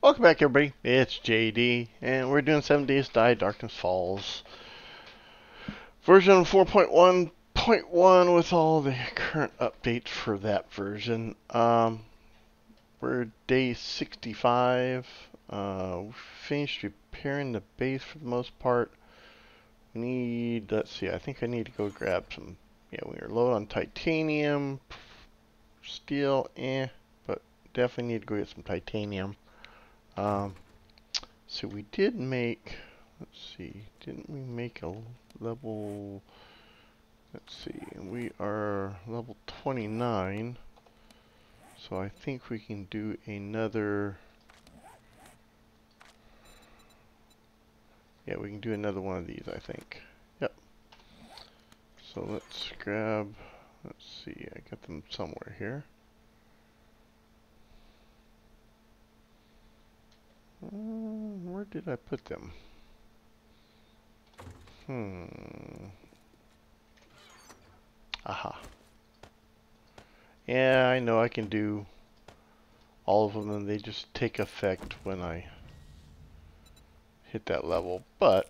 Welcome back, everybody. It's JD, and we're doing 7 Days to Die, Darkness Falls. Version 4.1.1 with all the current updates for that version. We're day 65. We finished repairing the base for the most part. We need, let's see, I think I need to go grab some, we are low on titanium, steel, but definitely need to go get some titanium. So we did make, let's see, didn't we make a level, let's see, we are level 29, so I think we can do another, we can do another one of these, I think. Yep. So let's grab, let's see, I got them somewhere here. Where did I put them? Aha. Yeah, I know I can do all of them and they just take effect when I hit that level, but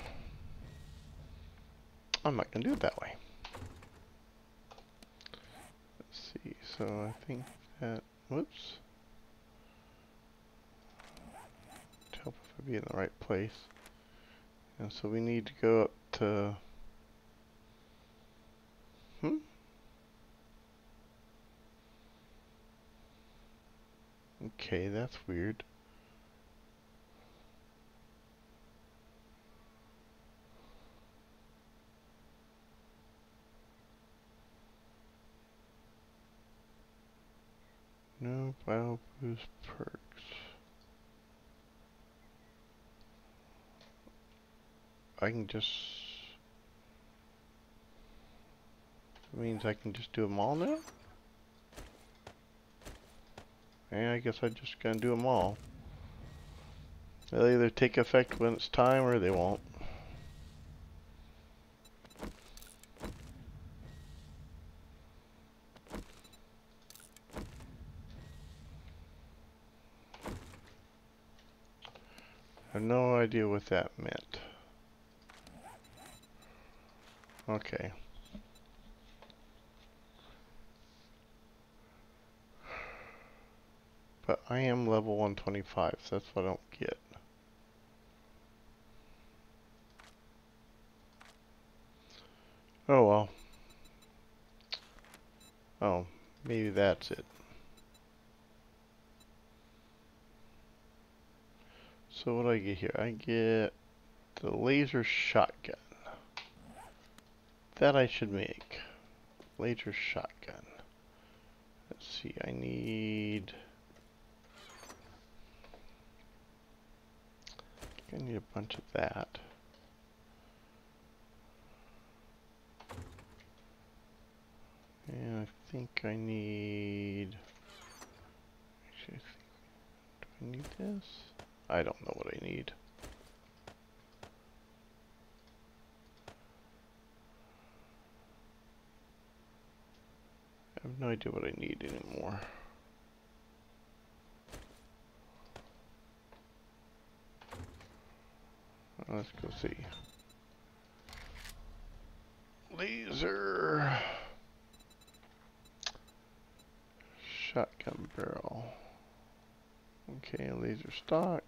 I'm not going to do it that way. Let's see, so I think that, whoops. To help if I be in the right place. And so we need to go up to, okay, that's weird. No bio boost perks. I can just, that means I can just do them all now? And I guess I'm just gonna do them all. They'll either take effect when it's time or they won't. I have no idea what that meant. Okay. But I am level 125, so that's what I don't get. Oh well. Oh, maybe that's it. So what do I get here? I get the laser shotgun. That I should make. Laser shotgun. Let's see, I need a bunch of that. And I think I need, actually, do I need this? I don't know what I need. I have no idea what I need anymore. Let's go see. Laser shotgun barrel. Okay, laser stock.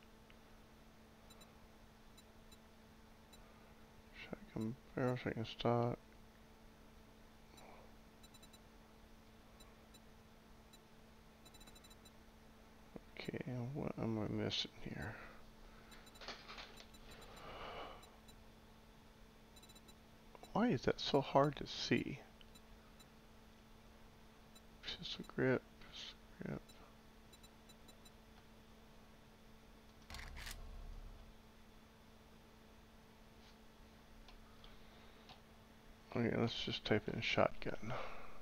Shotgun barrel, shotgun stock. Okay, what am I missing here? Why is that so hard to see? Pistol grip, pistol grip. Okay, let's just type in shotgun.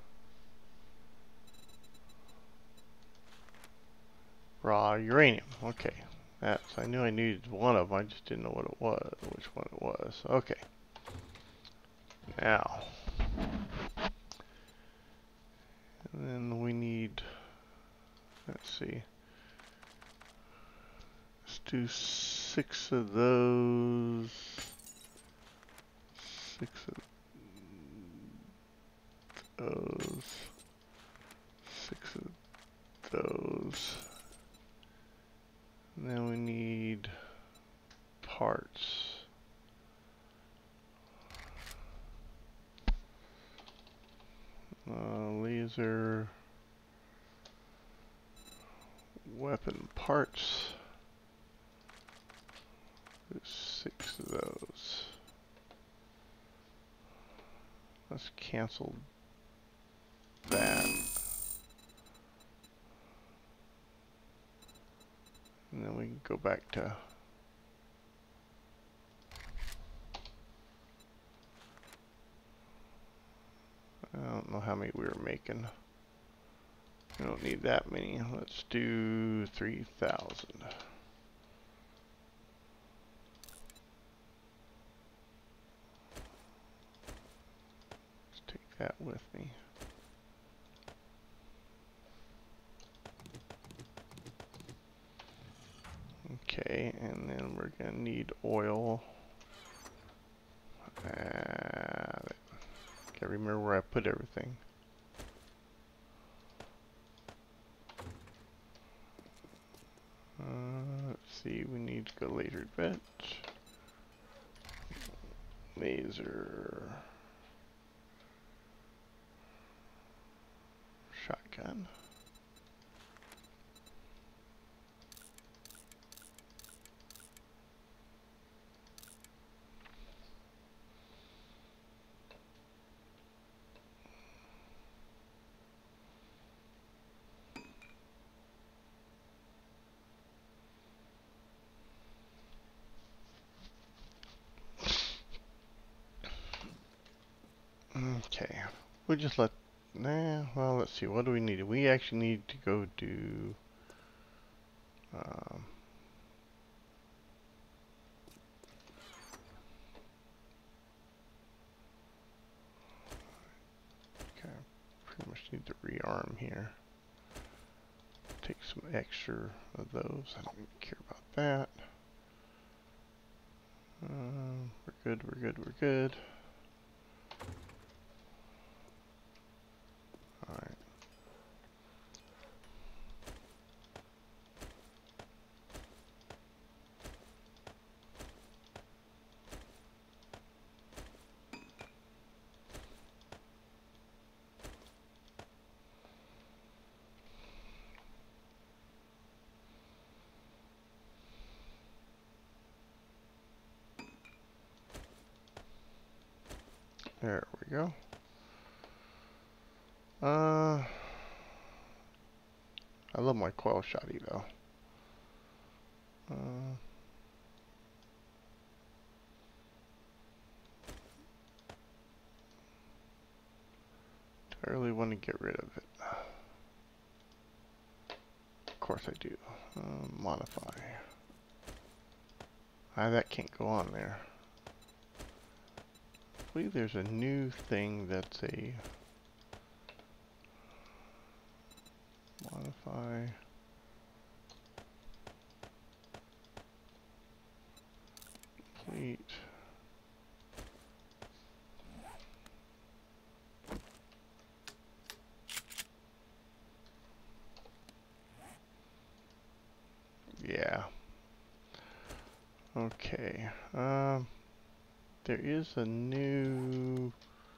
Raw uranium. Okay, that's, I knew I needed one of them, I just didn't know what it was, which one it was. Okay. Now. And then we need, let's see. do 6 of those. 6 of those. 6 of those. And then we need parts. Laser. Weapon parts. There's 6 of those. Let's cancel that. And then we can go back to I don't know how many we were making. We don't need that many. Let's do 3,000. Let's take that with me. Okay, and then we're gonna need oil. Can't remember where I put everything. Let's see, we need to go laser vent. Laser. Shotgun. Okay, we just let, well, let's see, what do we need? We actually need to go do, okay, pretty much need to rearm here. Take some extra of those, I don't care about that. We're good, we're good, we're good. Alright. There we go. I love my coil shotty though. Do I really want to get rid of it? Of course I do. Modify. That can't go on there. I believe there's a new thing that's a modify. Complete. Yeah. Okay. There is a new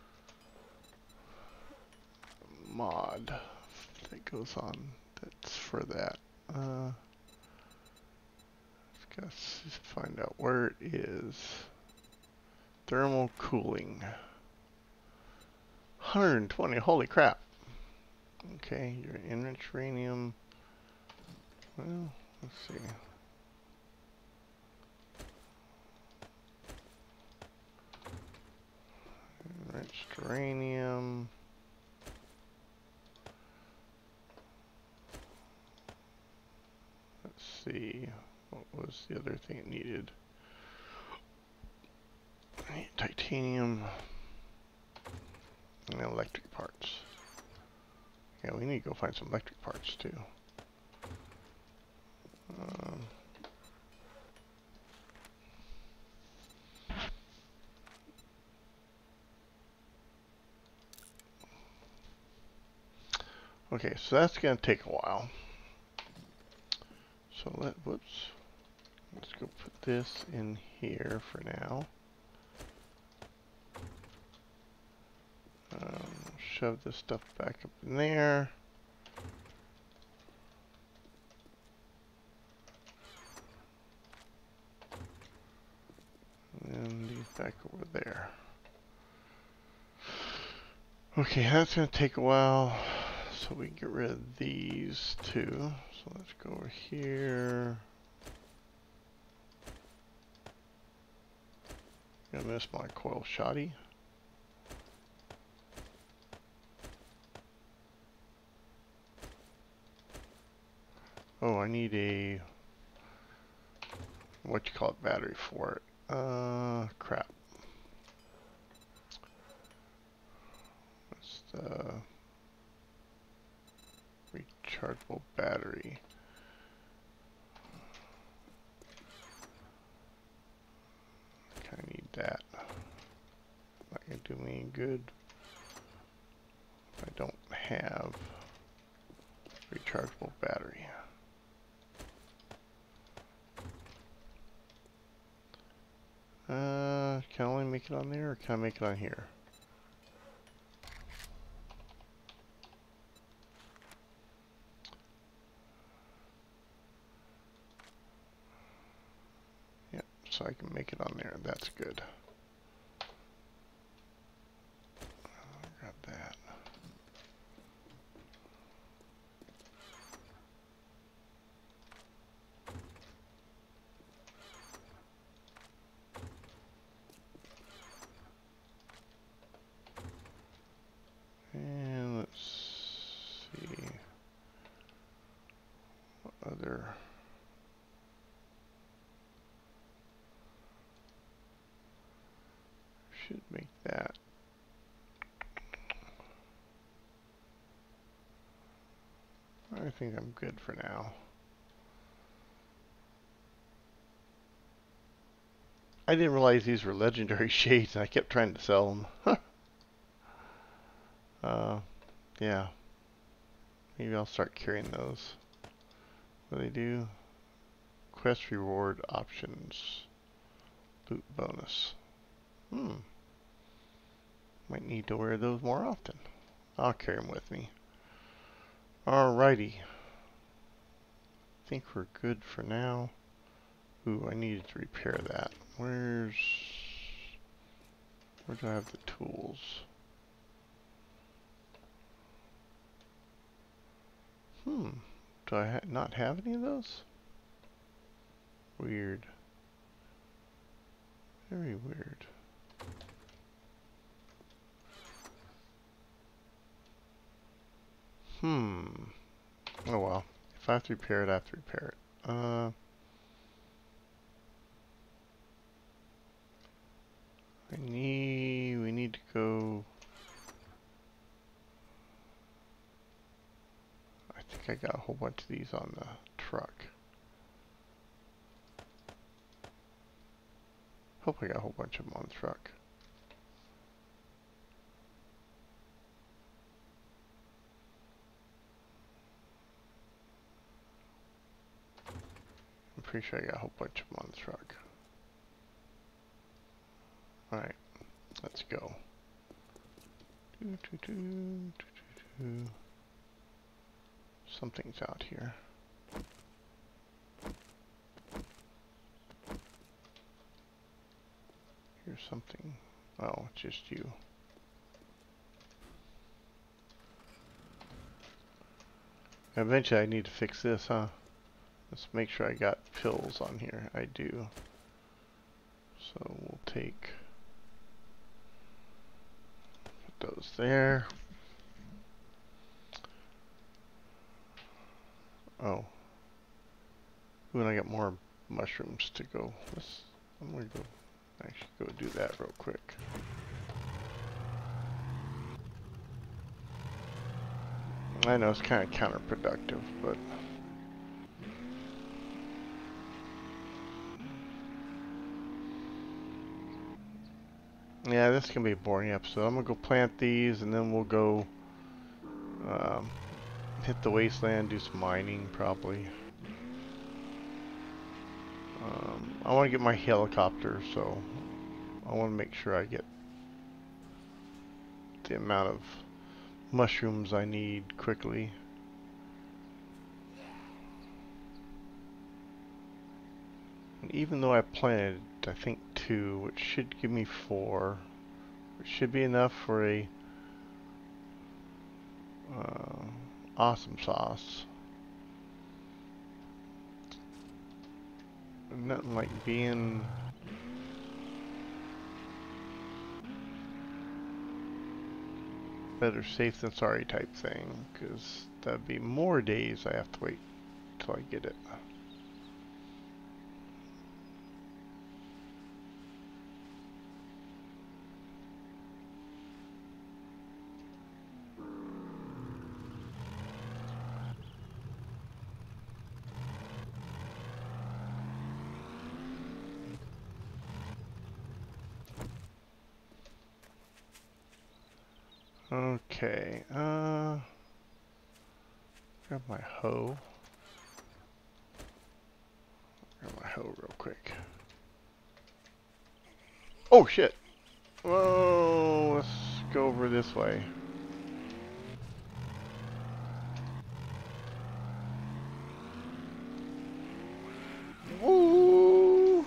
mod that goes on that's for that. Let's find out where it is. Thermal cooling. 120, holy crap. Okay, you're enriched uranium. Well, let's see. Enriched uranium. Let's see. What was the other thing it needed? Titanium and electric parts. Yeah, we need to go find some electric parts too. Okay, so that's going to take a while. So let's go put this in here for now. Shove this stuff back up in there. And these back over there. Okay, that's going to take a while. So we can get rid of these two. So let's go over here. Gonna miss my coil shoddy. Oh, I need a, what you call it, battery for it. Crap. What's the rechargeable battery? Kinda need that. Not gonna do me any good if I don't have rechargeable battery. Can I only make it on there, or can I make it on here? Yep, so I can make it on there. That's good. Got that. And let's see what other. Should make that. I think I'm good for now. I didn't realize these were legendary shades, and I kept trying to sell them. Yeah. Maybe I'll start carrying those. What do they do? Quest reward options. Loot bonus. Might need to wear those more often. I'll carry them with me. Alrighty. I think we're good for now. Ooh, I needed to repair that. Where do I have the tools? Do I not have any of those? Weird. Very weird. Oh well. If I have to repair it, I have to repair it. We need to go. I think I got a whole bunch of these on the truck. Hope I got a whole bunch of them on the truck. I'm pretty sure I got a whole bunch of them on the truck. Alright, let's go. Something's out here. Here's something. Oh, it's just you. Eventually I need to fix this, huh? Let's make sure I got pills on here. I do. So we'll take, put those there. Oh. Ooh, and I got more mushrooms to go. I'm gonna go actually go do that real quick. I know it's kind of counterproductive, but yeah, this is gonna be a boring episode. I'm gonna go plant these, and then we'll go hit the wasteland, do some mining probably. I want to get my helicopter, so I want to make sure I get the amount of mushrooms I need quickly. And even though I planted, I think 2, which should give me 4, which should be enough for a awesome sauce. Nothing like being better safe than sorry type thing, because that'd be more days I have to wait till I get it. Okay, grab my hoe. Grab my hoe real quick. Oh shit! Whoa, let's go over this way. Woo!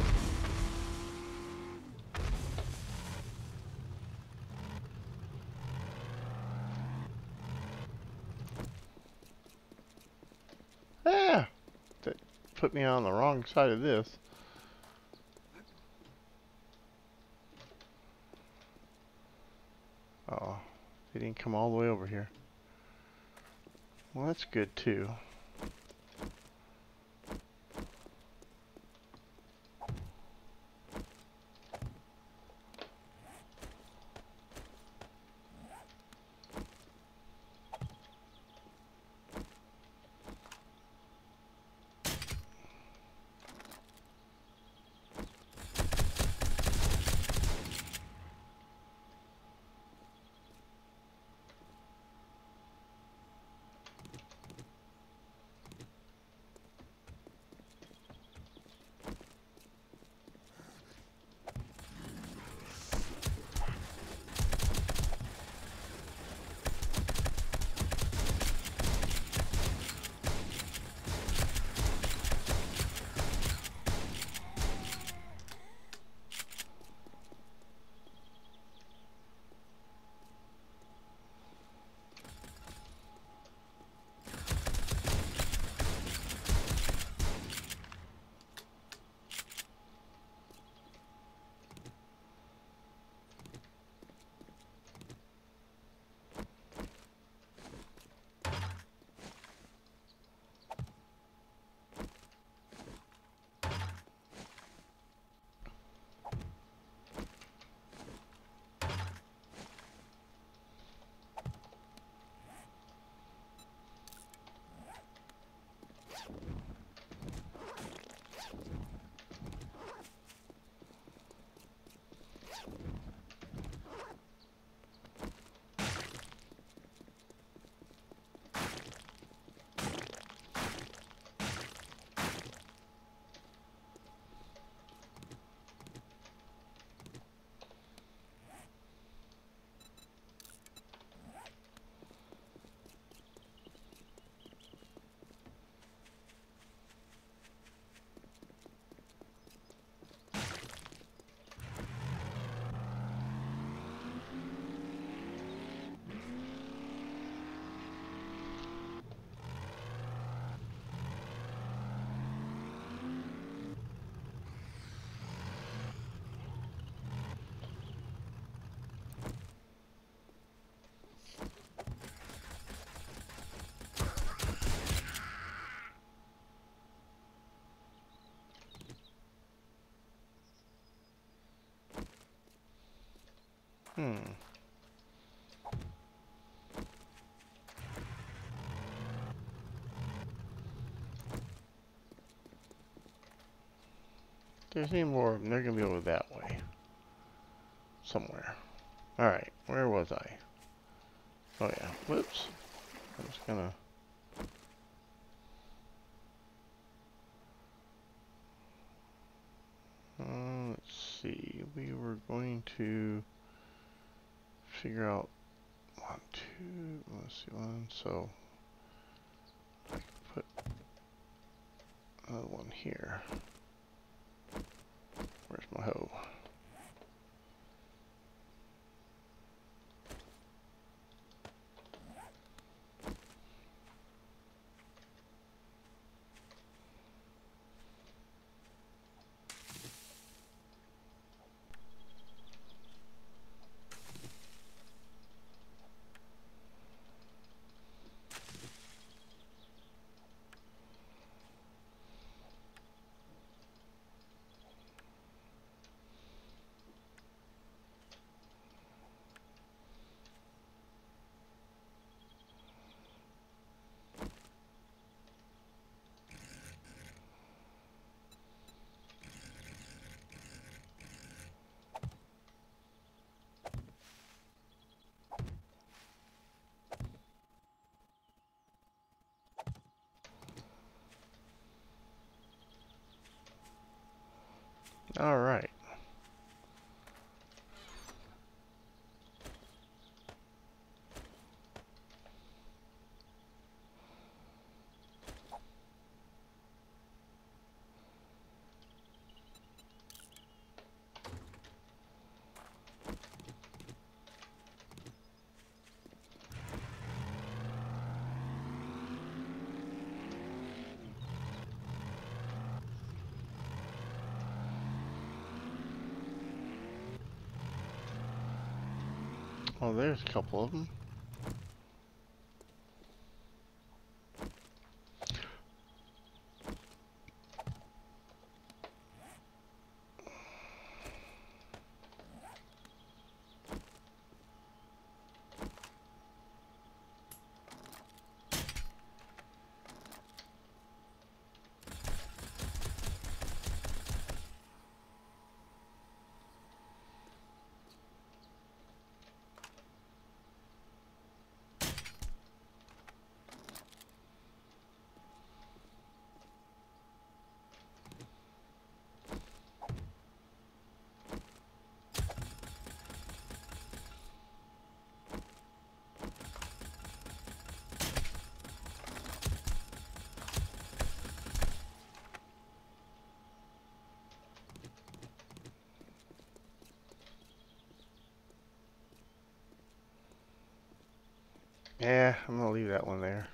Ah! That put me on the wrong side of this. Oh, they didn't come all the way over here. Well, that's good too. There's any more of them. They're gonna be over that way. Somewhere. Alright, where was I? Oh yeah, whoops. I'm just gonna see. We were going to figure out one, two, let's see, one, so I can put another one here. Where's my hoe? All right. Oh, there's a couple of them. Yeah, I'm gonna leave that one there.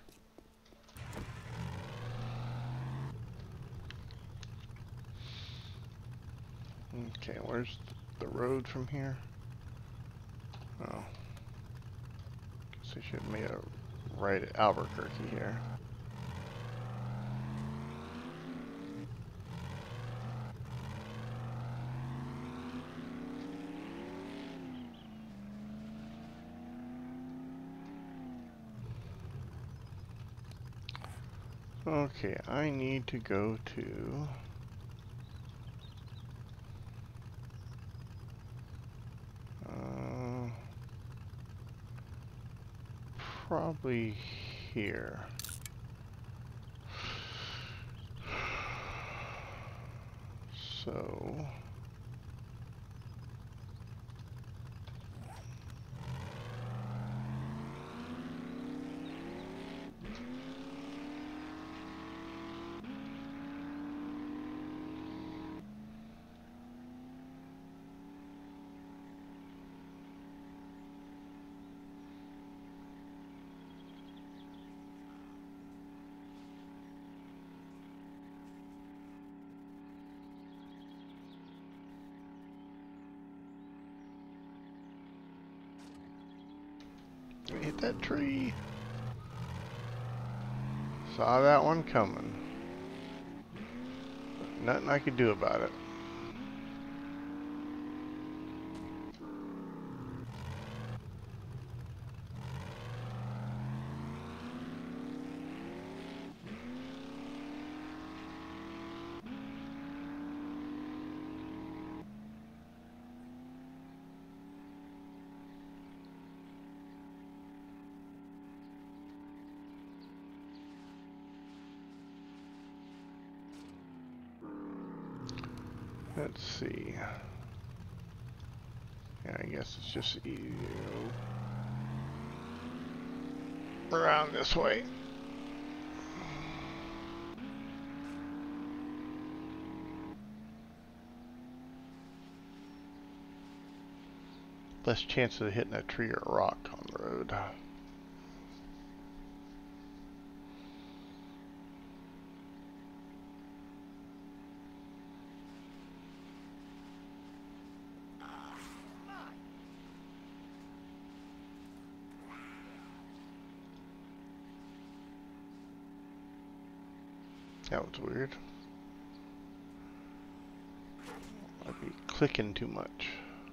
Okay, where's the road from here? Oh. Guess I should have made a right at Albuquerque here. Okay, I need to go to probably here. So hit that tree. Saw that one coming. Nothing I could do about it. Let's see. Yeah, I guess it's just easy to go around this way. Less chance of hitting a tree or a rock on the road. That was weird. I'd be clicking too much.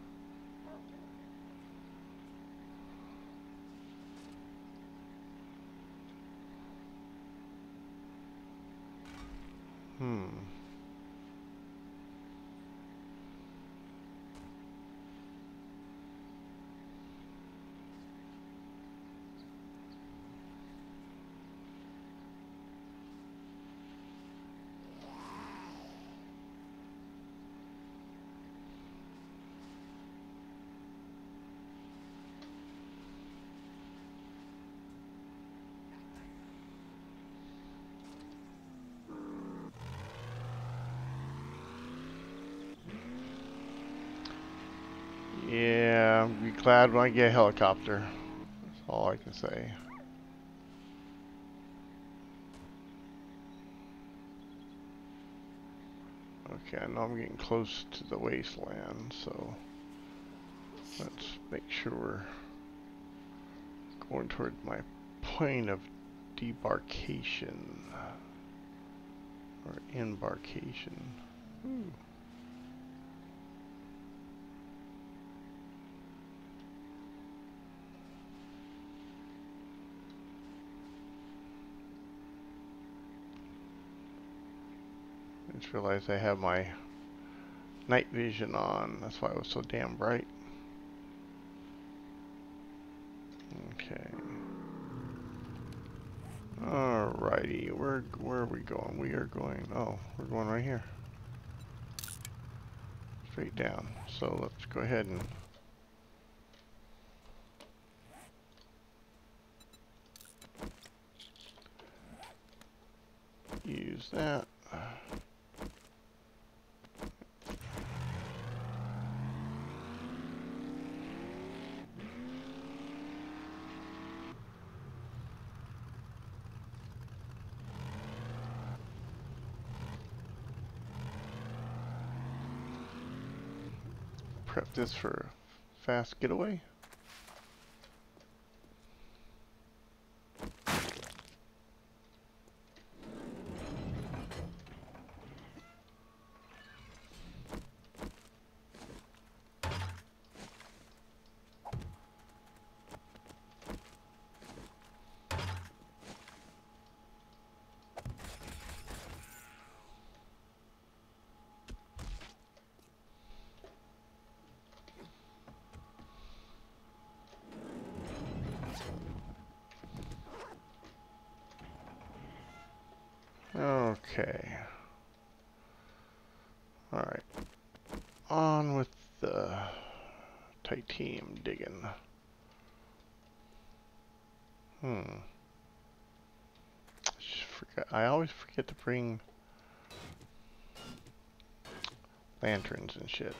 Yeah, I'll be glad when I get a helicopter. That's all I can say. Okay, I know I'm getting close to the wasteland, so let's make sure we're going toward my point of debarkation or embarkation. Ooh. I just realized I have my night vision on. That's why it was so damn bright. Okay. Alrighty, where are we going? We are going, we're going right here. Straight down. So let's go ahead and use that. Prep this for a fast getaway. Okay. Alright. On with the titanium digging. I always forget to bring lanterns and shit.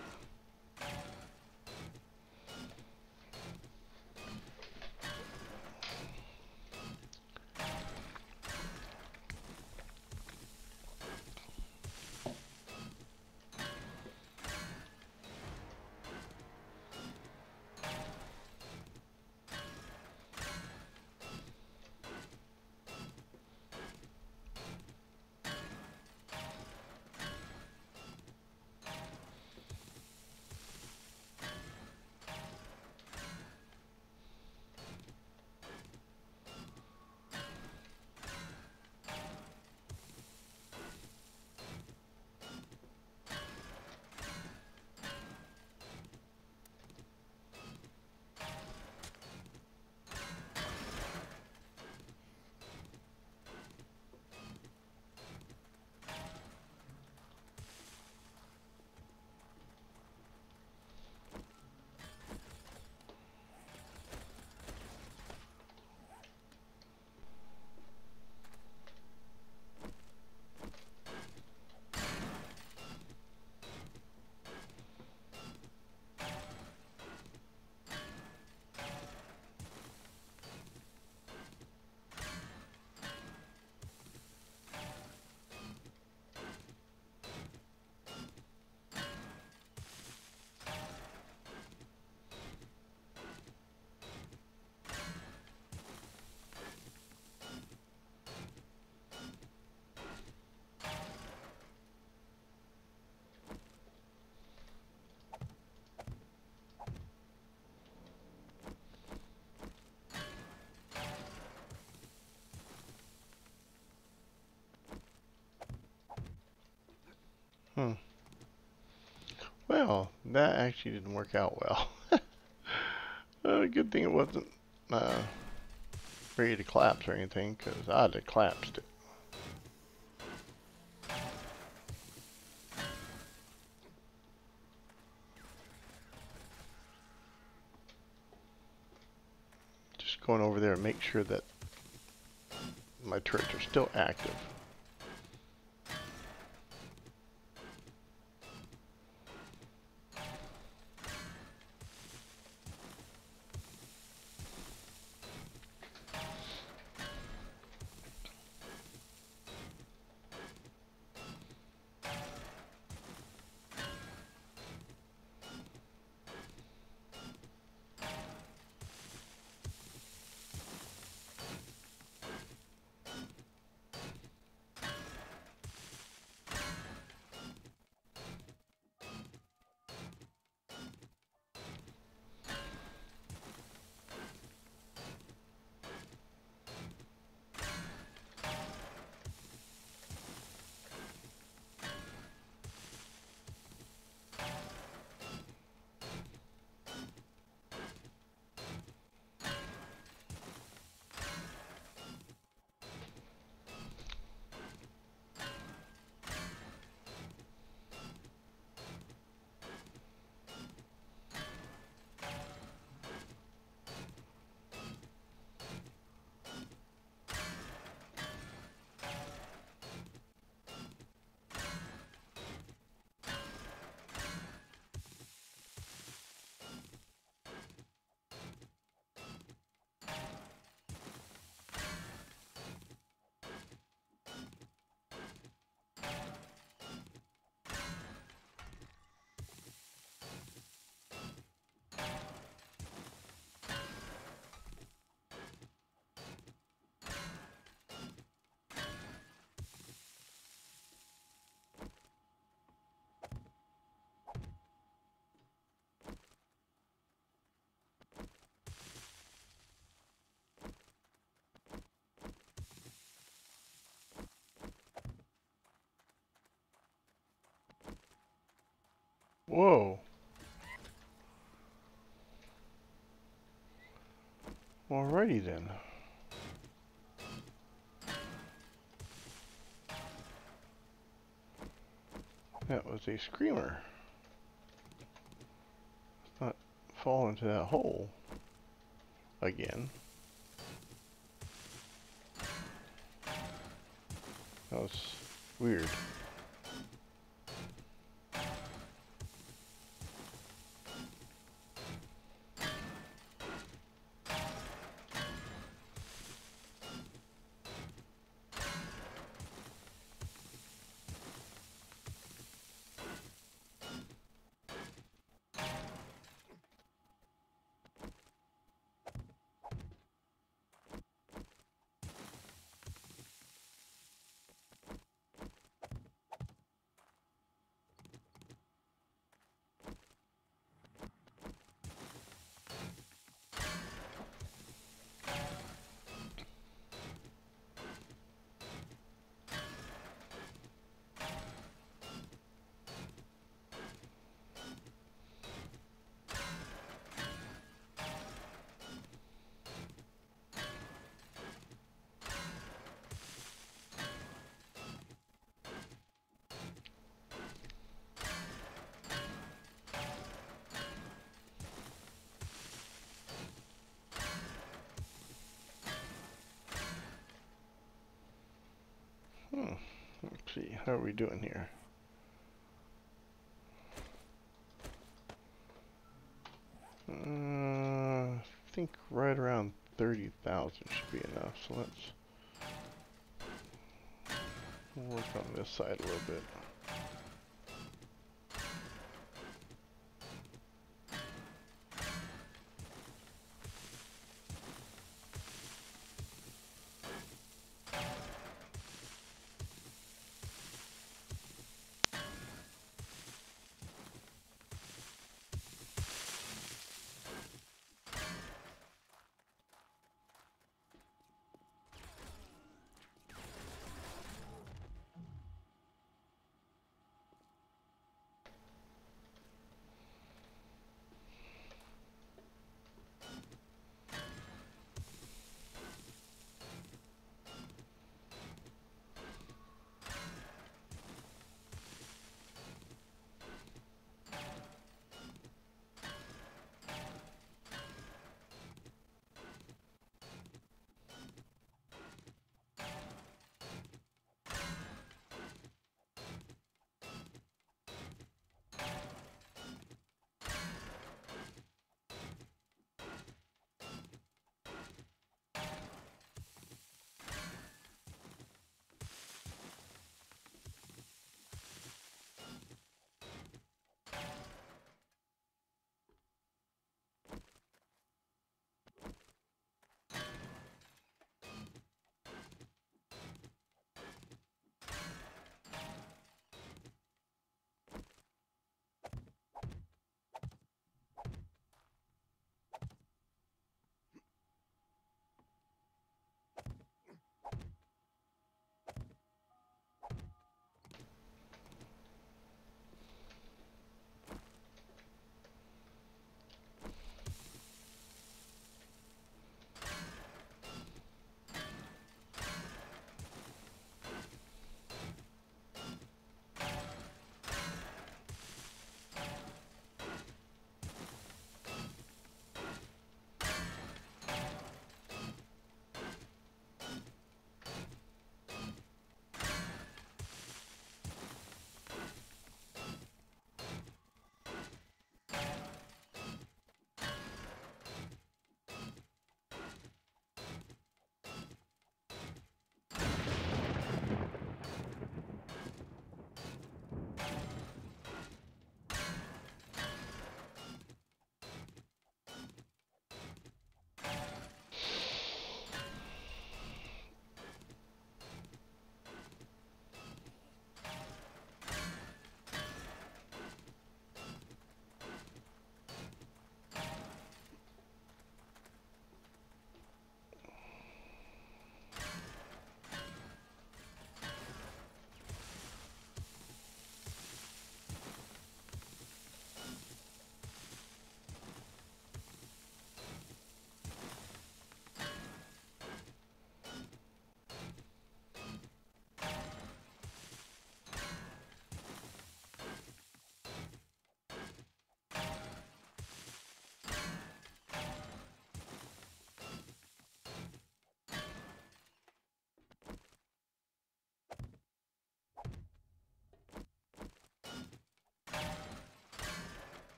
Hmm. Well, that actually didn't work out well. Good thing it wasn't ready to collapse or anything, because I'd have collapsed it. Just going over there and make sure that my turrets are still active. Whoa. Alrighty then. That was a screamer. Let's not fall into that hole again. That was weird. Let's see, how are we doing here? I think right around 30,000 should be enough, so let's work on this side a little bit.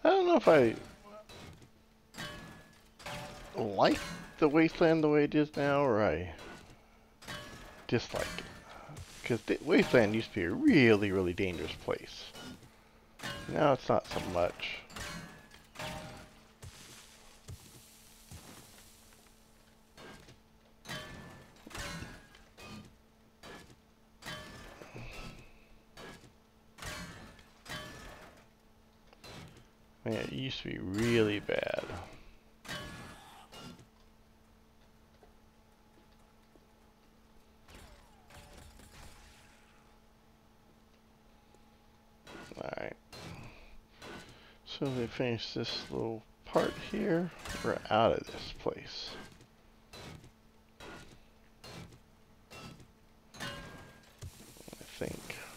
I don't know if I like the wasteland the way it is now, or I dislike it. Because the wasteland used to be a really, really dangerous place. Now it's not so much. Man, it used to be really bad. Alright. So they finish this little part here. We're out of this place. I think.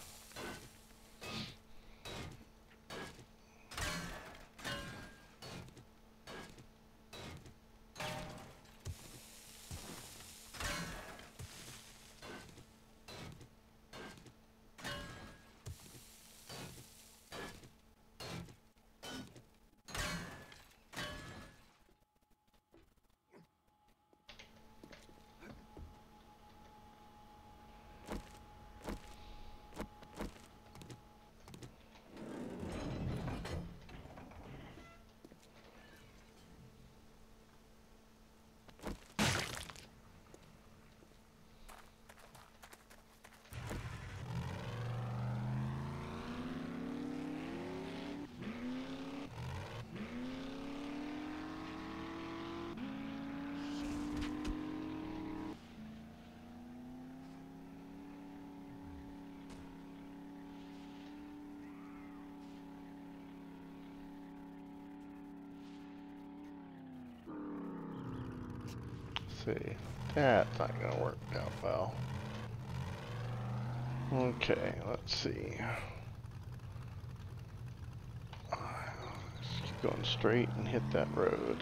See, that's not going to work out well. Okay, let's see. Just keep going straight and hit that road.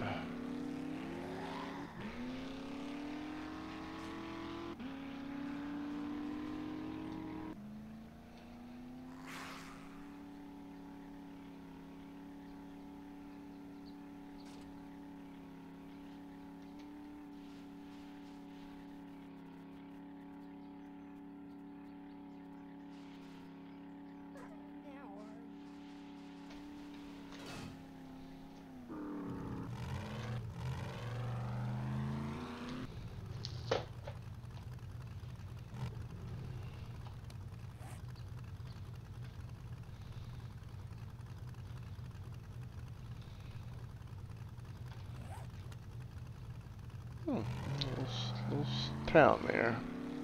Little town there.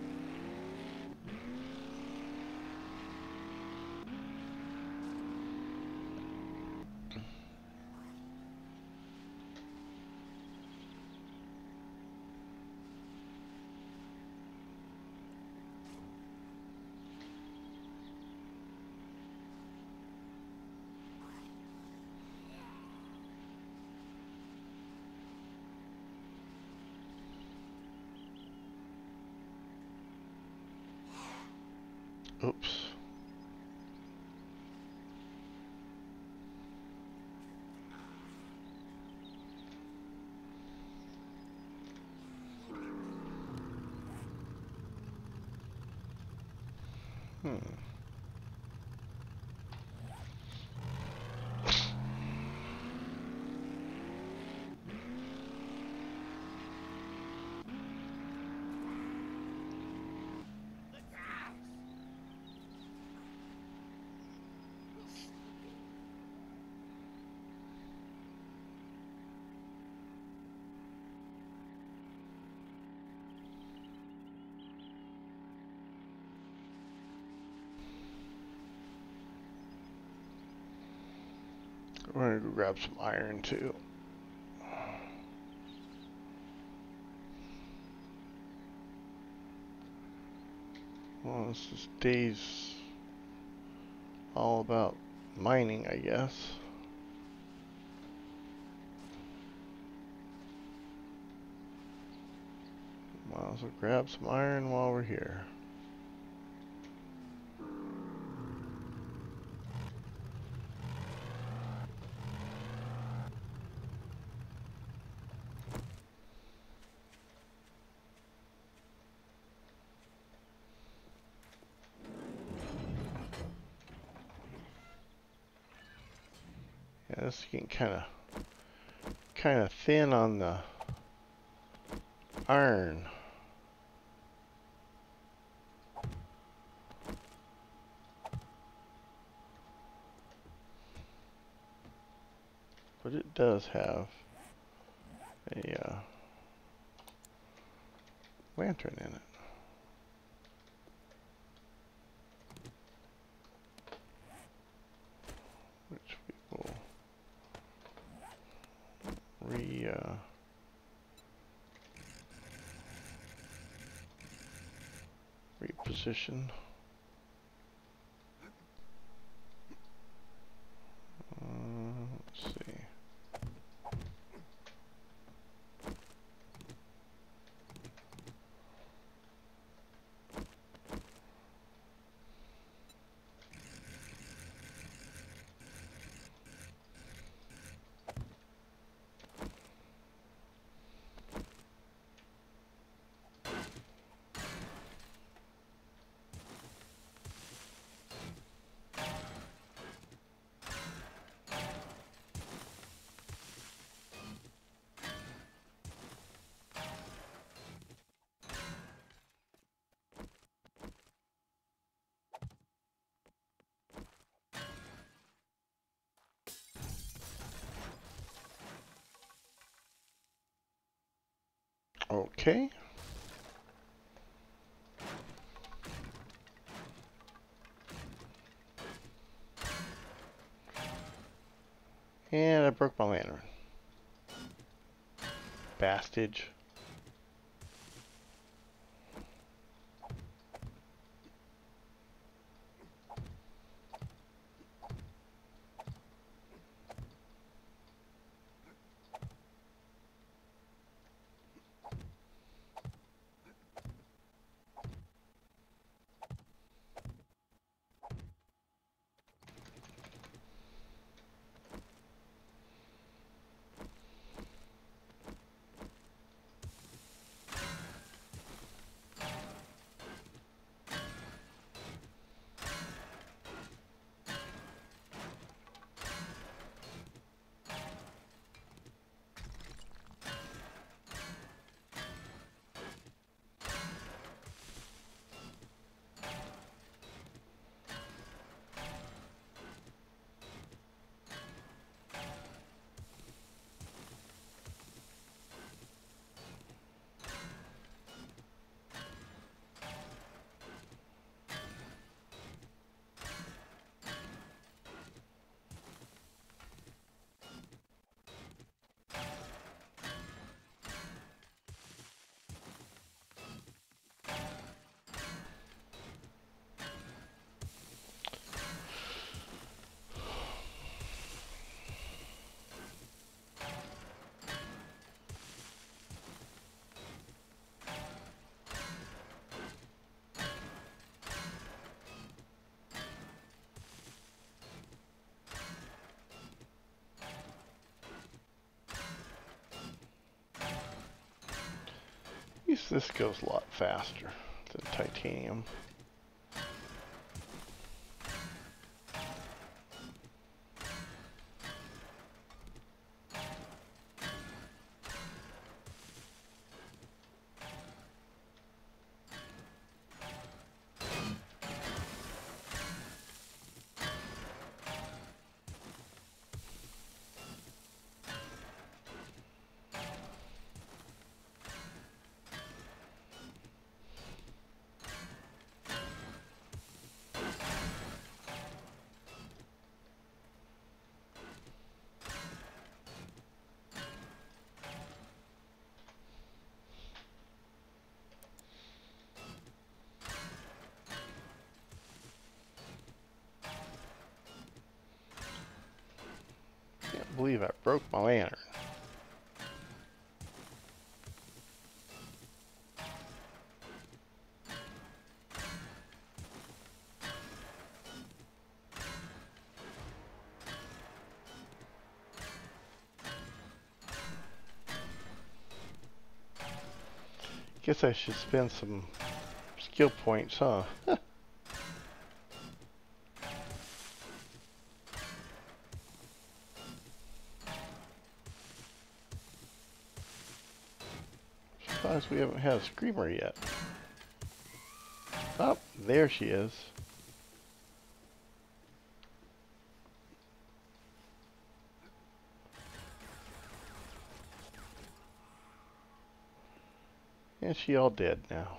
Oops. We're gonna go grab some iron too. Well, this is days all about mining, I guess. Might as well grab some iron while we're here. This is getting kind of thin on the iron. But it does have a lantern in it. Which we will reposition. Let's see. Okay. And I broke my lantern. Bastage. This goes a lot faster than titanium. Can't believe I broke my lantern. Guess I should spend some skill points, huh? surprised we haven't had a screamer yet. Oh, there she is. And she all dead now.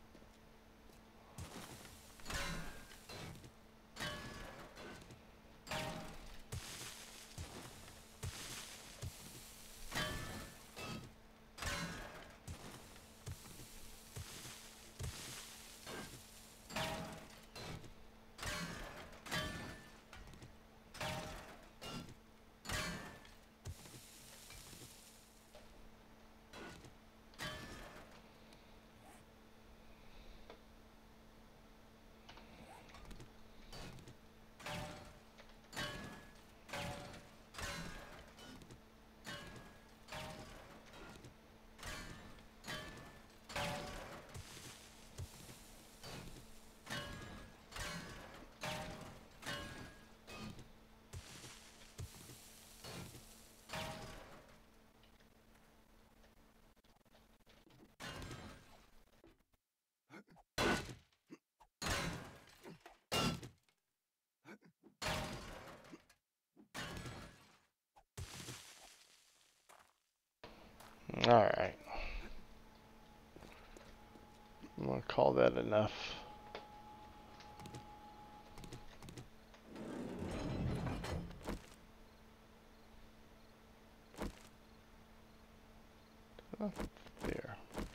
Alright. I'm gonna call that enough. Oh, there.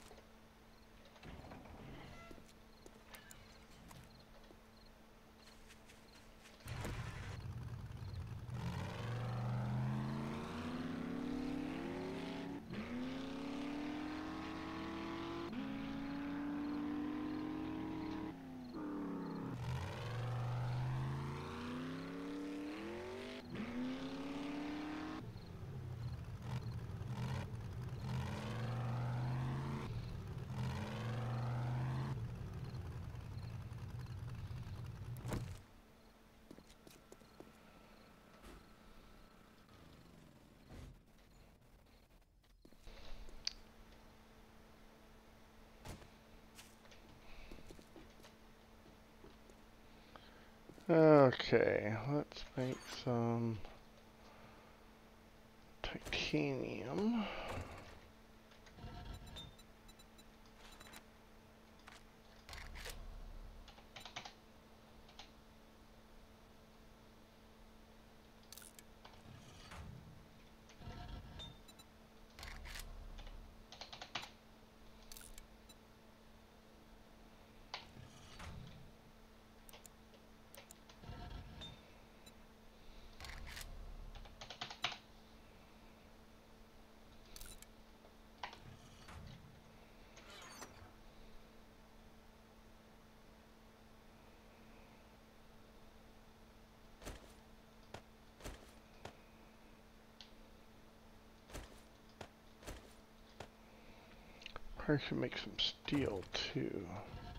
Okay, let's make some titanium. I should make some steel too.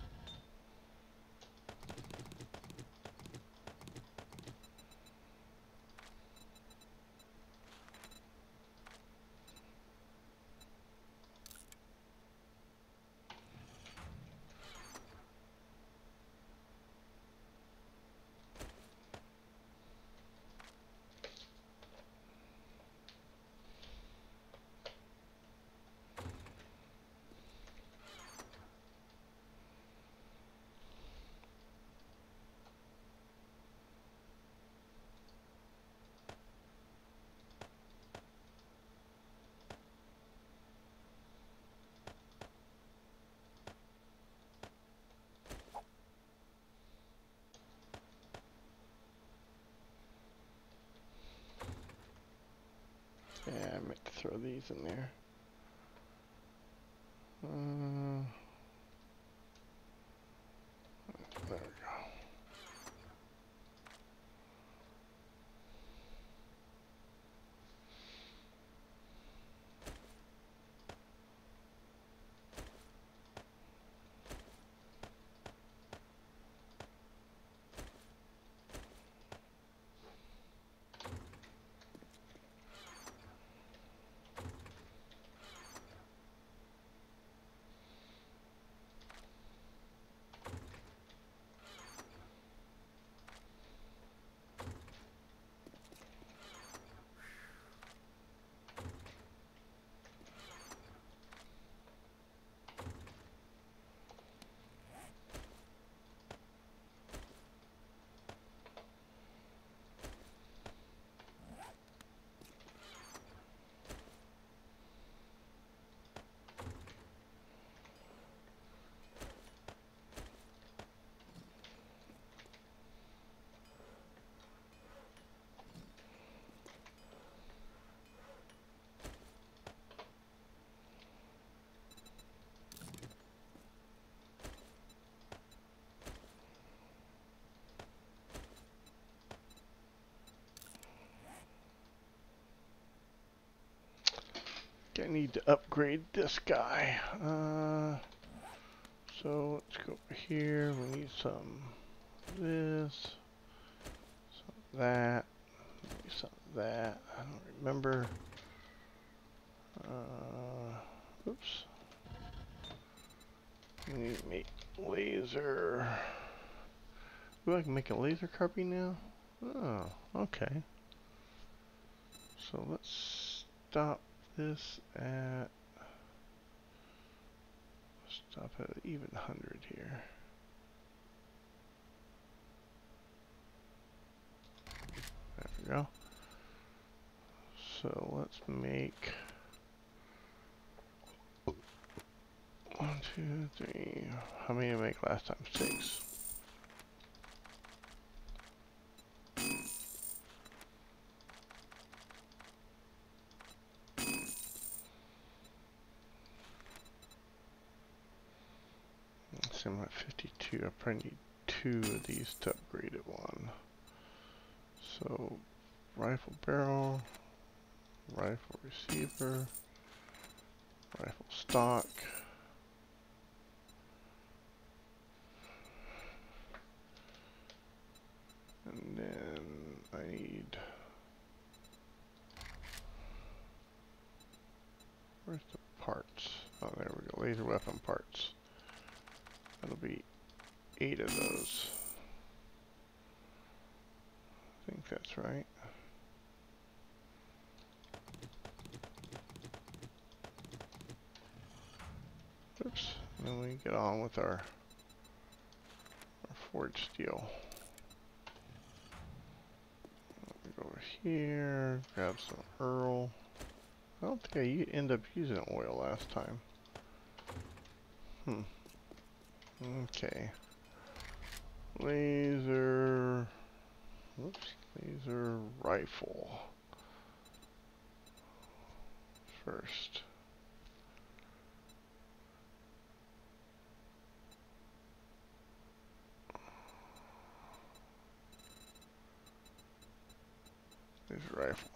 Yeah, I meant to throw these in there. There we go. I need to upgrade this guy. So let's go over here. We need some of this, some of that, maybe some of that. I don't remember. Oops. We need to make laser. Ooh, I can make a laser carbine now? Oh, okay. So let's stop this at, stop at an even 100 here. There we go. So let's make 1, 2, 3. How many did I make last time? 6. So I'm at 52. I probably need 2 of these to upgrade it 1. So rifle barrel, rifle receiver, rifle stock. And then I need, where's the parts? Oh, there we go, laser weapon parts. That'll be 8 of those. I think that's right. Oops, and then we get on with our forged steel. Go over here, grab some Earl. I don't think I end up using oil last time. Okay. Laser. Whoops. Laser rifle. First. Laser rifle.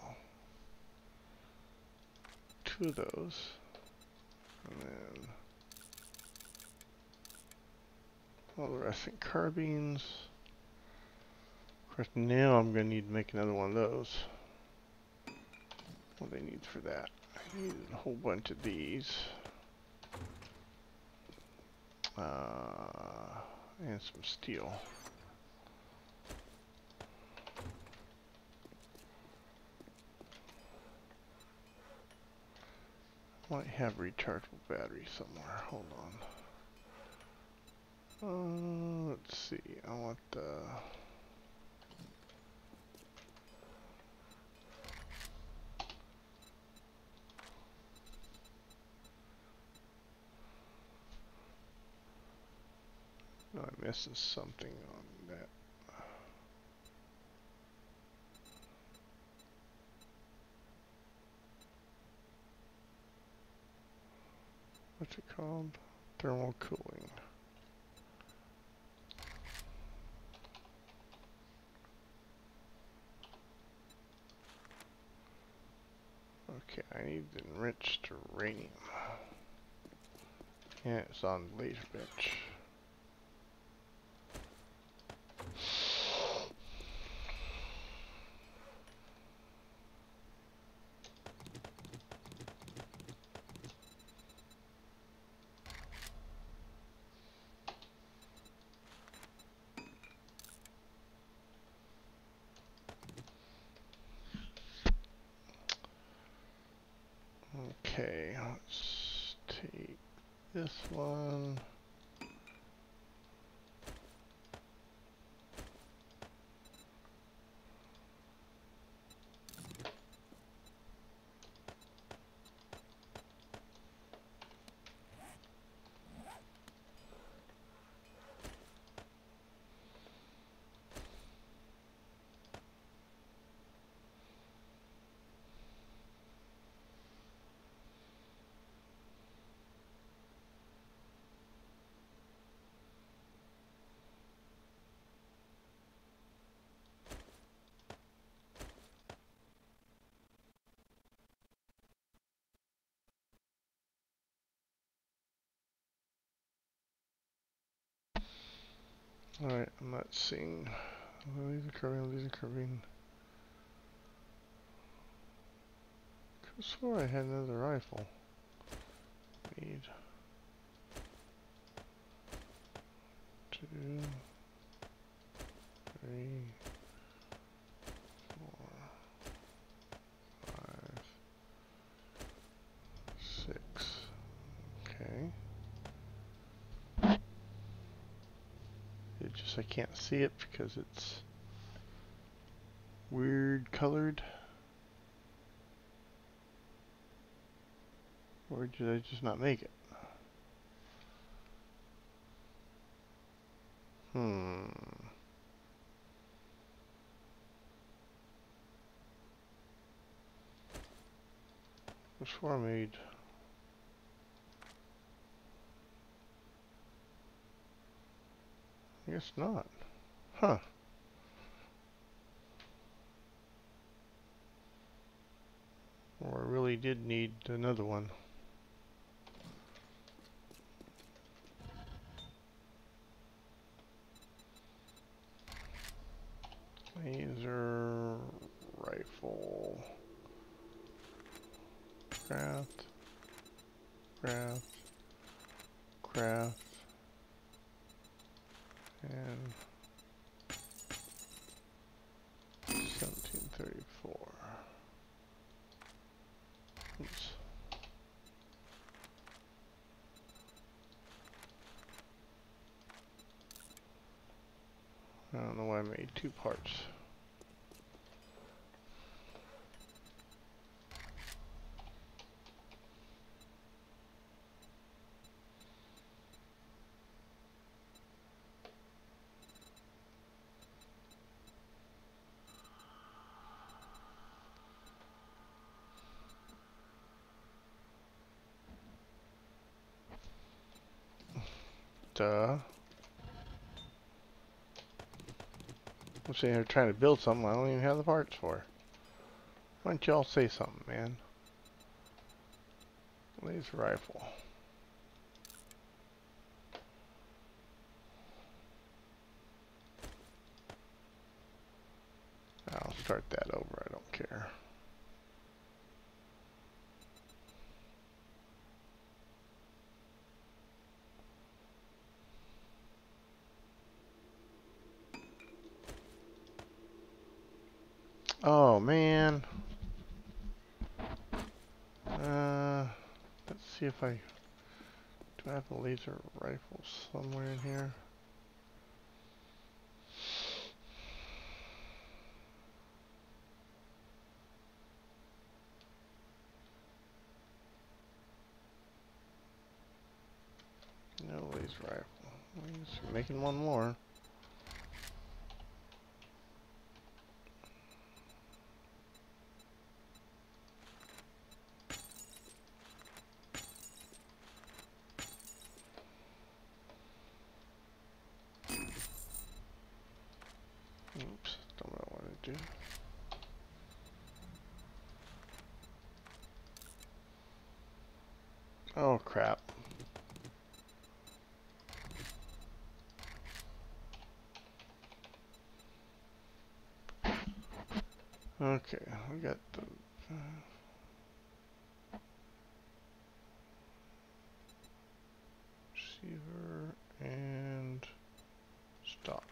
2 of those. And then all the rest in carbines. Of course, now I'm going to need to make another one of those. What do I need for that? I need a whole bunch of these. And some steel. Might have rechargeable battery somewhere. Hold on. Let's see. I want the... No, I'm missing something on that. What's it called? Thermal cooling. Okay, I need enriched uranium. Yeah, it's on laser bench. Okay, let's take this one. Alright, I'm not seeing. These are curving, these are curving. Could swore I had another rifle. Need 2, 3, 4, 5, 6. Okay. It just, I can't see it because it's weird colored. Or did I just not make it? Before I made. I guess not. Huh. Or I really did need another one. Laser rifle. Craft. Craft. Craft. And 1734. Oops. I don't know why I made 2 parts. Duh. I'm sitting here trying to build something I don't even have the parts for. Why don't y'all say something, man? Laser rifle. I'll start that over, I don't care. Oh man. Let's see if I do I have a laser rifle somewhere in here. No laser rifle. Just making one more. Oops, don't know what I want to do. Oh crap. Okay, we got the receiver and stock.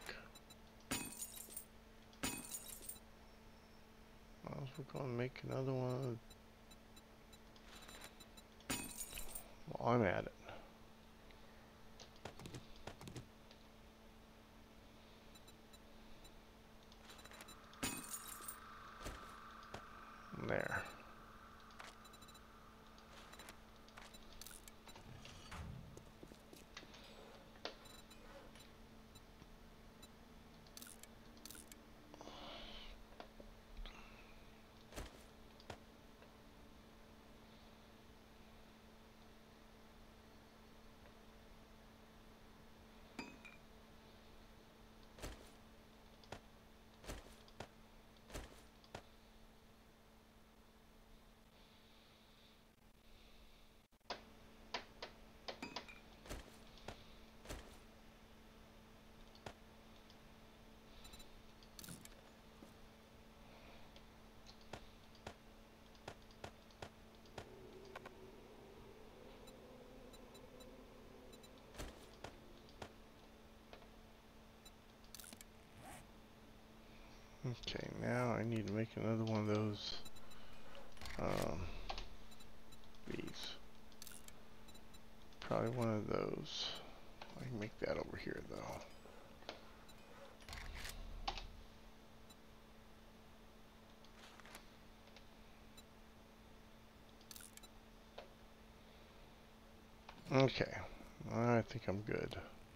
Might as well go and make another one while I'm at it. There. Okay, now I need to make another one of those. These. Probably one of those. I can make that over here though. Okay, I think I'm good.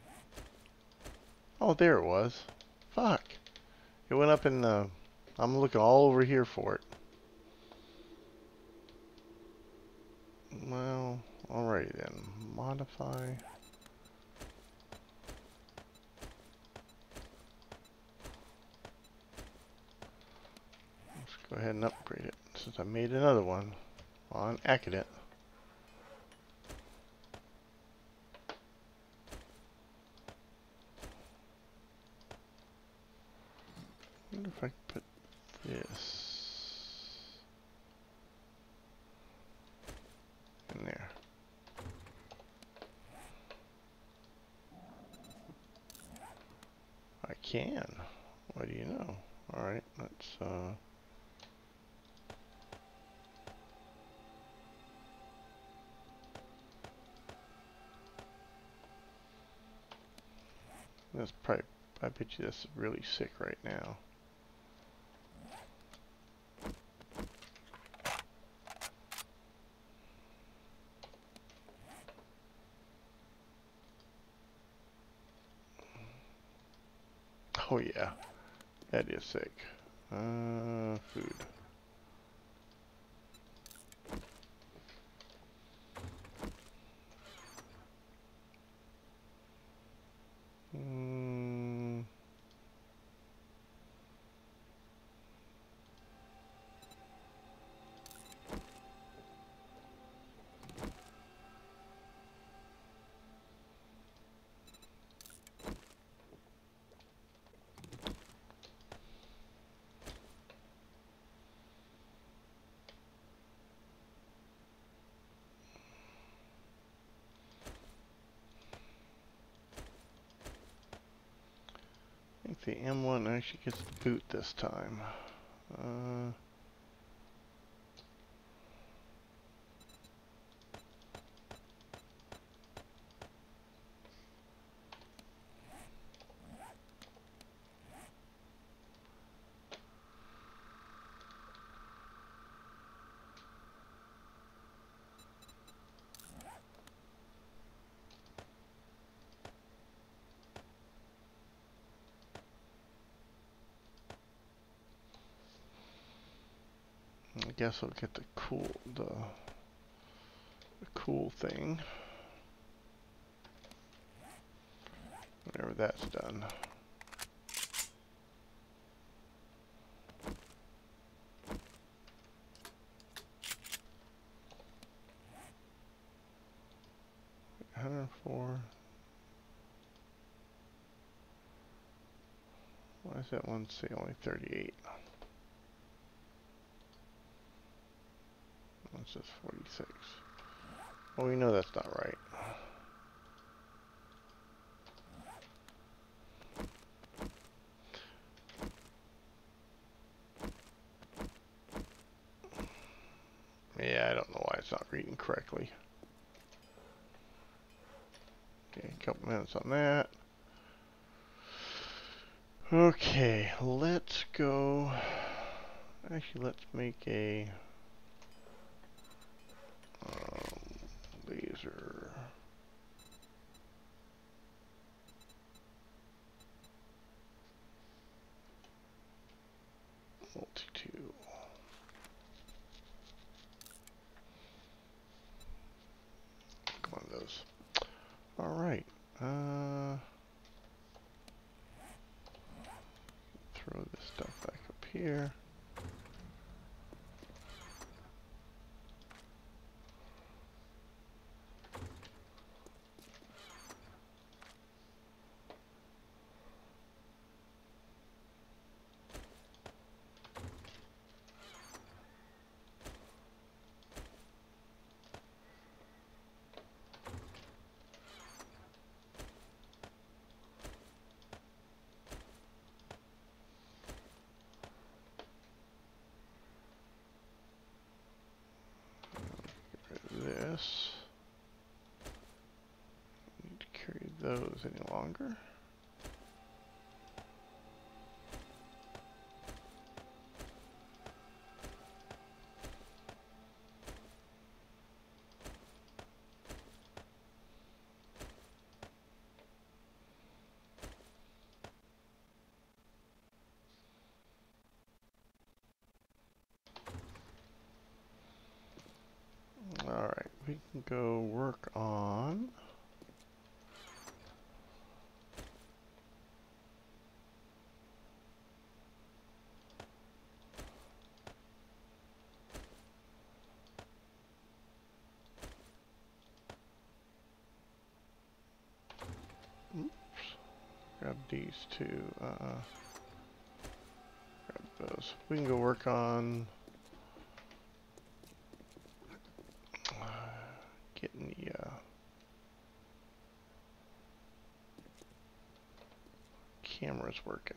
Oh, there it was. Fuck. It went up in the... I'm looking all over here for it. Well, alrighty then. Modify. Let's go ahead and upgrade it since I made another one on Accident. I wonder if I can put this in there. I can. What do you know? Alright, let's that's probably, I bet you that's really sick right now. Oh yeah, that is sick. Food. I think the M1 actually gets the boot this time. I guess I'll get the cool thing whenever that's done. $104. Why does that one say only 38? It says 46. Well, we know that's not right. Yeah, I don't know why it's not reading correctly. Okay, a couple minutes on that. Okay, let's go. Actually, let's make a laser. Multi-tool. One of those. All right. Throw this stuff back up here. this. Need to carry those any longer. Alright, we can go work on grab these two. Grab those. We can go work on getting the cameras working.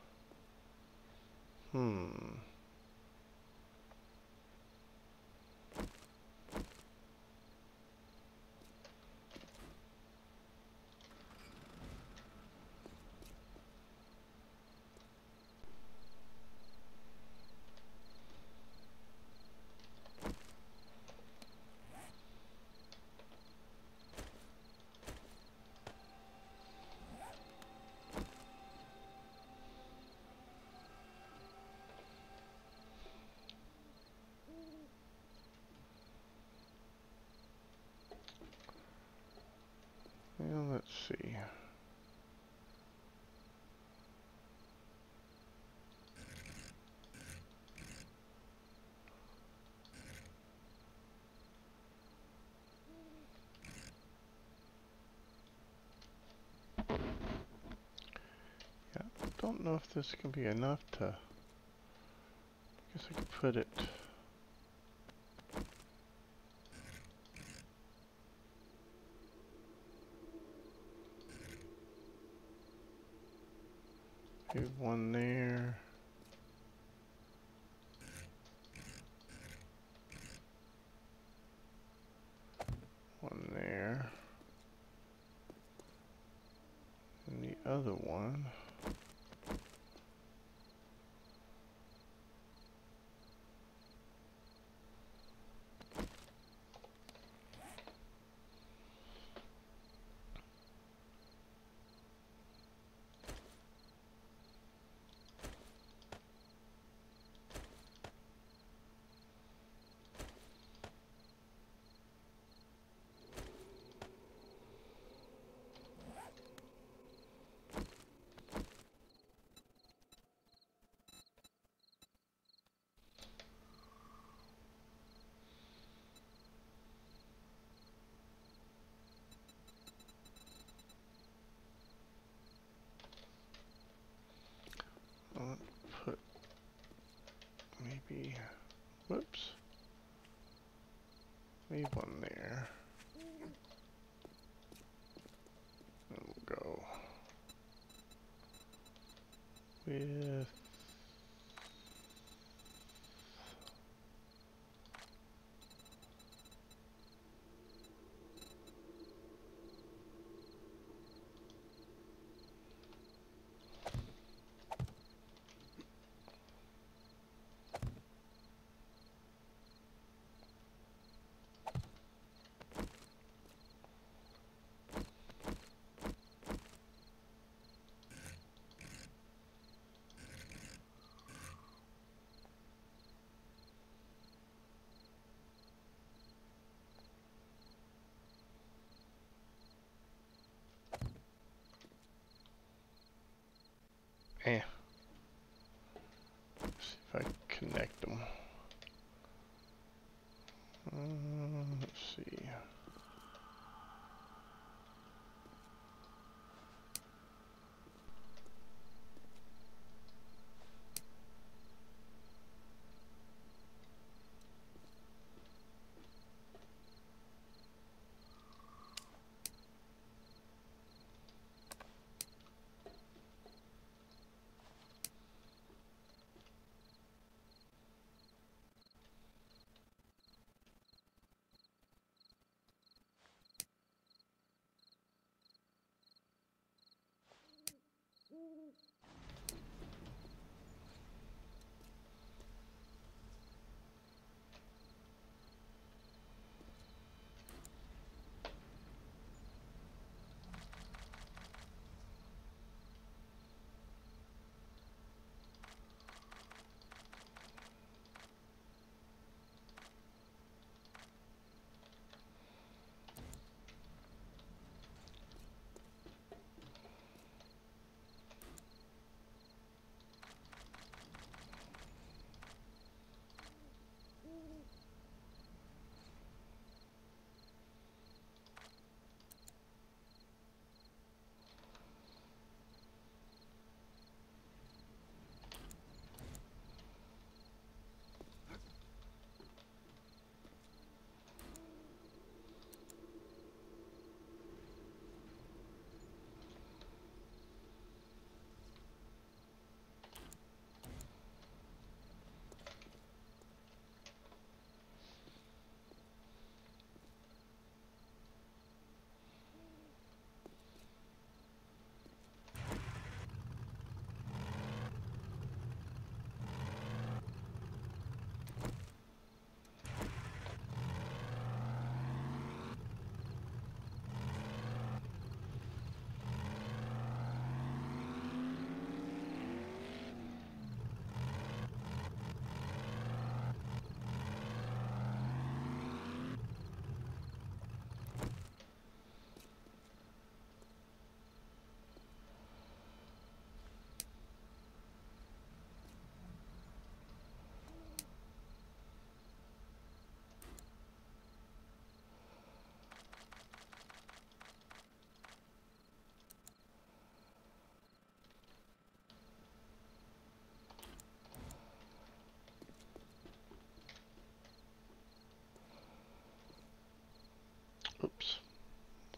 Well, let's see. Yeah, don't know if this can be enough to. I guess I could put it. Maybe one there. One there. And the other one. I'll put maybe, whoops, maybe one there. And we'll go with see if I can connect them. Let's see.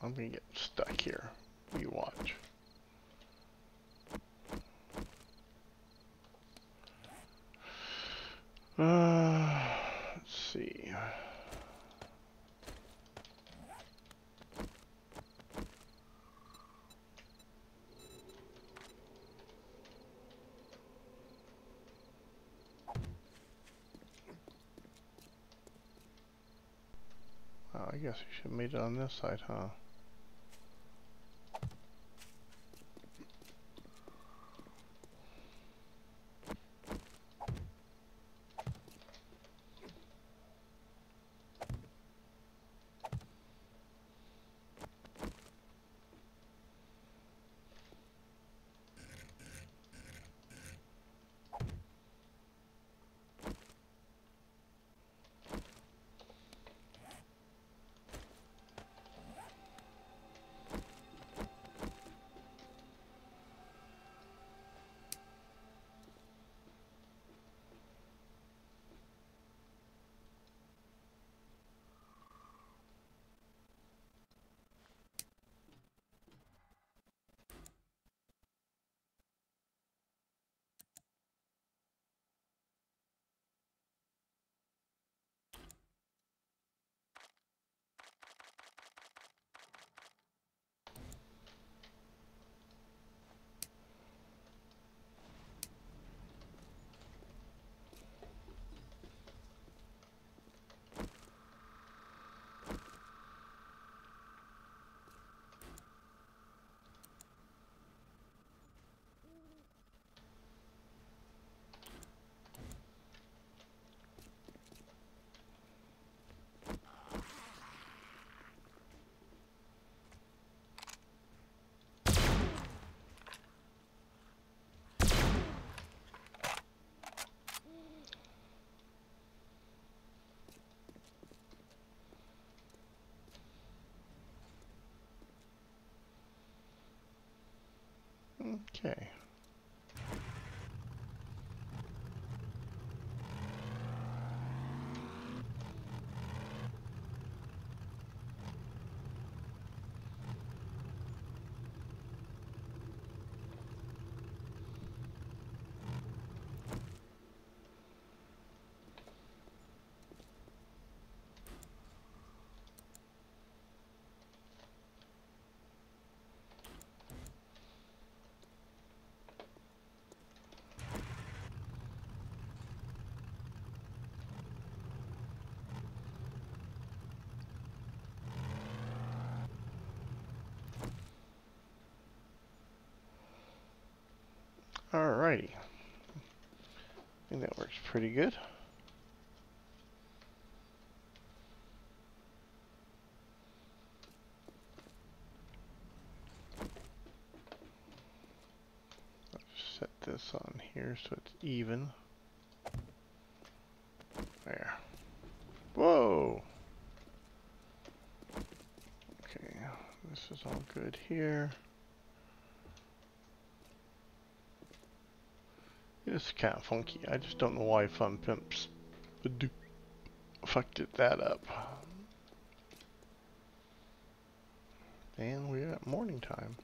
I'm gonna get stuck here. You watch. Let's see. Oh, I guess we should have made it on this side, huh? Okay. Alrighty. I think that works pretty good. I'll just set this on here so it's even. There. Whoa! Okay, this is all good here. It's kind of funky. I just don't know why Fun Pimps fucked that up. And we're at morning time.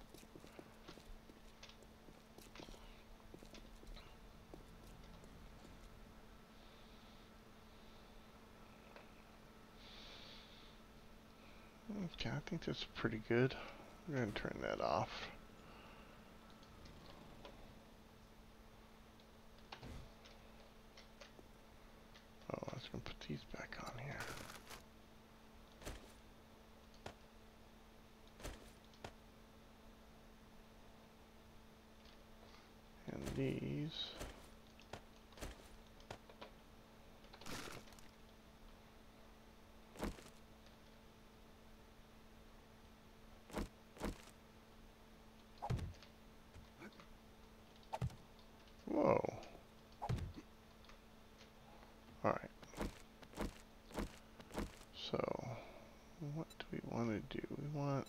Okay, I think that's pretty good. We're going to turn that off. Oh, I was going to put these back on here. And these. Whoa. Alright. So, what do we want to do? We want...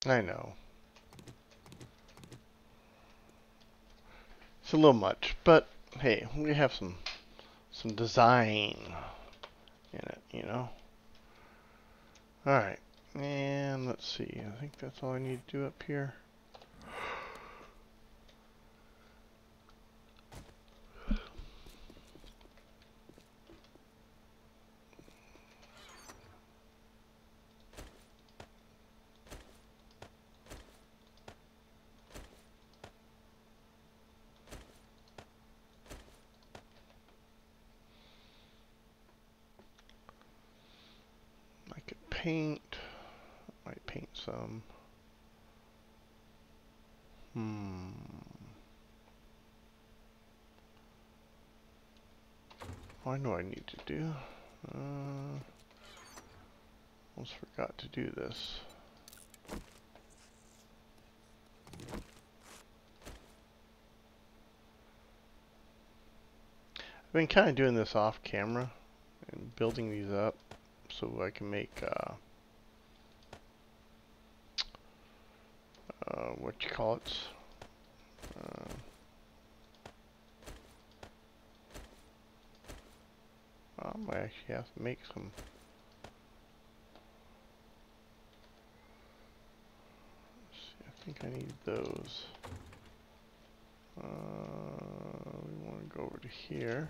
I know. It's a little much, but hey, we have some design in it, you know. All right, and let's see. I think that's all I need to do up here. I could paint. Might paint some. I know what I need to do. Almost forgot to do this. I've been kind of doing this off camera and building these up so I can make what you call it. I might actually have to make some. Let's see, I think I need those. We want to go over to here.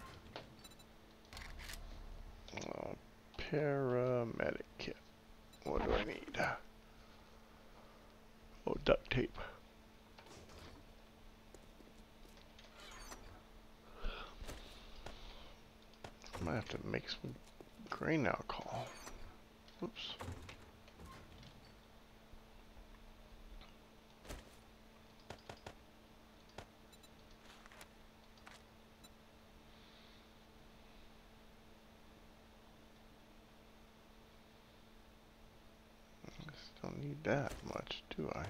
Paramedic kit. What do I need? Oh, duct tape. I might have to make some grain alcohol. Oops. Don't need that much, do I?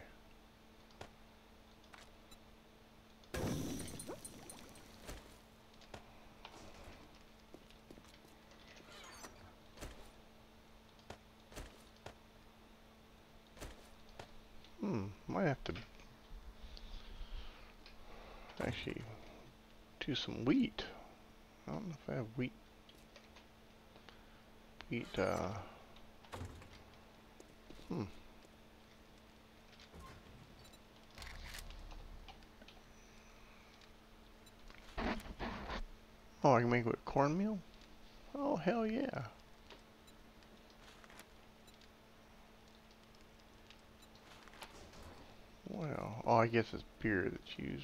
Might have to actually do some wheat. I don't know if I have wheat. Oh, I can make it with cornmeal? Oh, hell yeah. Well, oh, I guess it's beer that's used.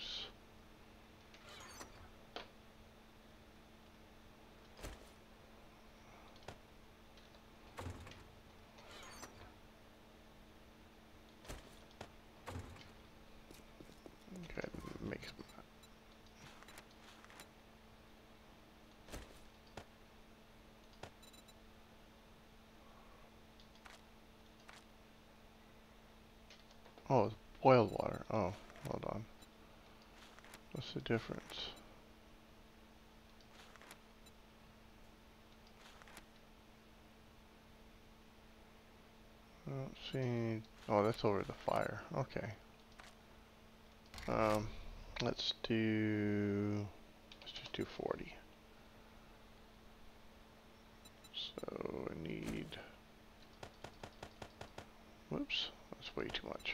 Okay, make some. Oh, it's boiled water. Oh, hold on. What's the difference? I don't see. Oh, that's over the fire. Okay. Let's just do 40. So I need. Whoops, that's way too much.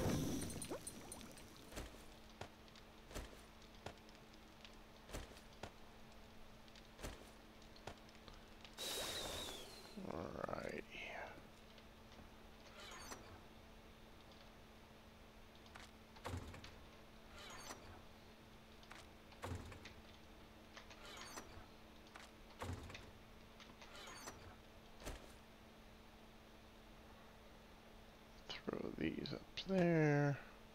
Alrighty. Throw these up there.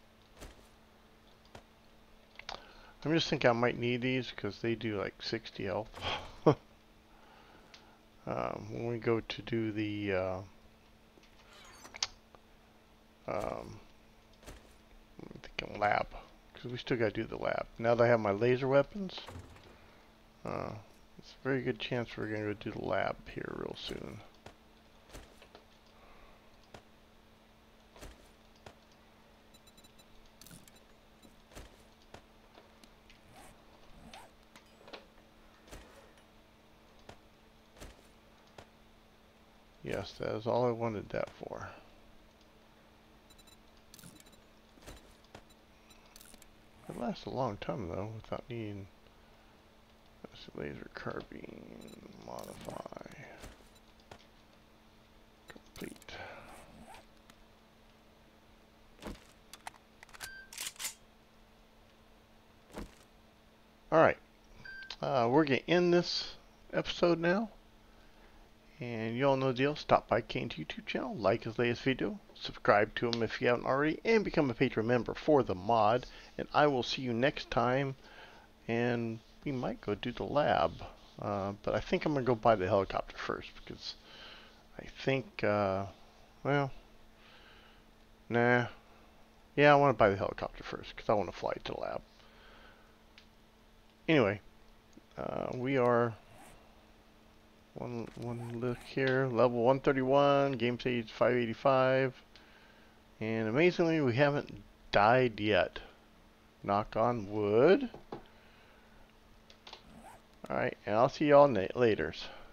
I'm just thinking I might need these because they do like 60 health. When we go to do the I'm thinking lab, because we still got to do the lab. Now that I have my laser weapons, it's a very good chance we're going to go do the lab here real soon. Yes, that is all I wanted that for. It lasts a long time though, without needing laser carbine. Modify. Complete. Alright. We're going to end this episode now. And you all know the deal. Stop by Kane's YouTube channel, like his latest video, subscribe to him if you haven't already, and become a Patreon member for the mod. And I will see you next time. And we might go do the lab. But I think I'm going to go buy the helicopter first, because I think, well, nah. Yeah, I want to buy the helicopter first, because I want to fly to the lab. Anyway, we are one look here, level 131, game stage 585, and amazingly we haven't died yet. Knock on wood. Alright, and I'll see y'all later.